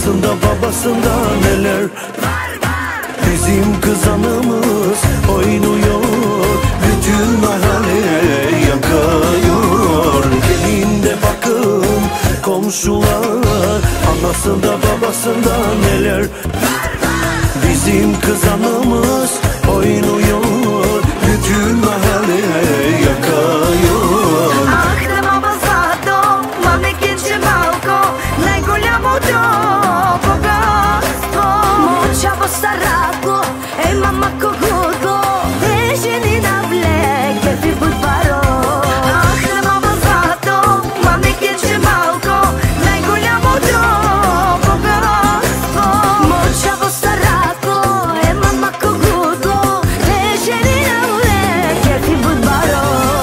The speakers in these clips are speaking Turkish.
Anasında babasında neler var var. Bizim kızanımız oynuyor, bütün mahalle yakıyor. Elinde bakın komşular, anasında babasında neler var var. Bizim kızanımız oynuyor, bütün mahalle yakıyor. Ах, богатство, мамекинче малко, най-голямо богатство. Мълчаво старако, мама когото, жени навлек, беби будбаро. Ах, богатство, мамекинче малко, най-голямо богатство. Мълчаво старако, мама когото, жени навлек, беби будбаро.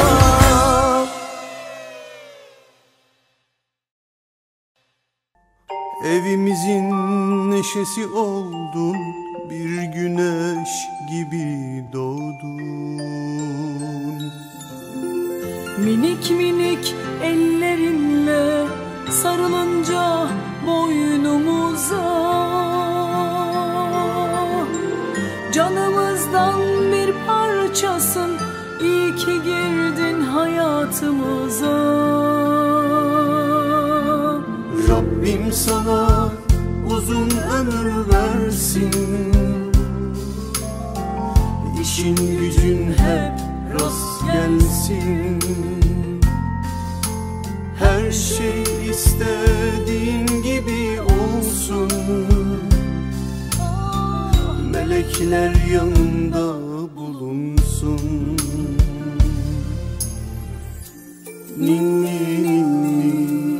Evimizin neşesi oldun, bir güneş gibi doğdun. Minik minik ellerinle sarılınca boynumuza, canımızdan bir parçasın, iyi ki girdin hayatımıza. Rabbim sana uzun ömür versin, İşin gücün hep rast gelsin. Her şey istediğin gibi olsun, melekler yanında bulunsun. Ninni ninni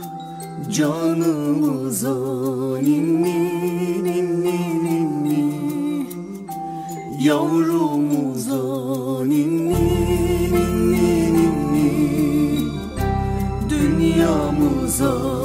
canımıza, ninni ninni ninni yavrumuza, ninni ninni ninni dünyamıza.